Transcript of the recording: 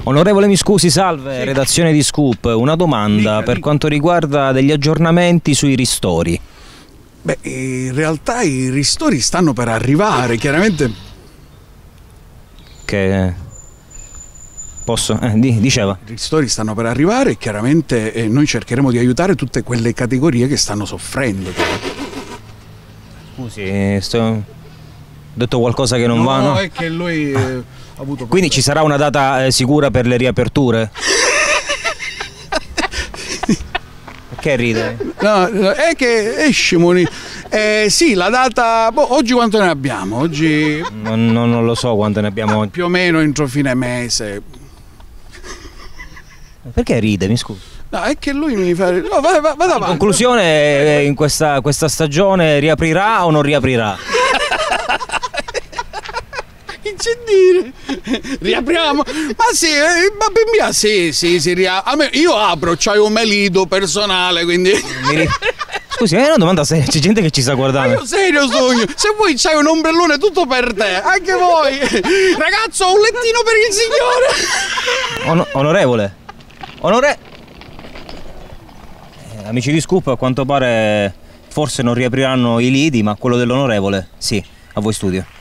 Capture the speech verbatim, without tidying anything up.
Onorevole, mi scusi, salve, sì. Redazione di Scoop, una domanda dica, per dica. quanto riguarda degli aggiornamenti sui ristori. Beh, in realtà i ristori stanno per arrivare, chiaramente. Che... posso? Eh, diceva. I ristori stanno per arrivare e chiaramente eh, noi cercheremo di aiutare tutte quelle categorie che stanno soffrendo. Scusi, sto... ho detto qualcosa che non no, va, no? No, è che lui... Eh, avuto Quindi ci sarà una data eh, sicura per le riaperture? Perché ride? No, è che esce Moni. Eh, sì, la data... Boh, oggi quanto ne abbiamo? Oggi... Non, non, non lo so quanto ne abbiamo oggi. Più o meno entro fine mese. Perché ride, mi scusi? No, è che lui mi fa... No, va, va, vada avanti. In conclusione, in questa, questa stagione riaprirà o non riaprirà? C'è dire, riapriamo, ma sì, ma per me sì, sì, si riapre. Io apro, c'hai un melito personale, quindi. Mi... Scusi, è una domanda seria, c'è gente che ci sta guardando. Ma io serio sogno, se vuoi c'hai un ombrellone tutto per te, anche voi. Ragazzo, un lettino per il signore. On onorevole, onore... Eh, amici di Scoop, a quanto pare forse non riapriranno i lidi, ma quello dell'onorevole, sì, a voi studio.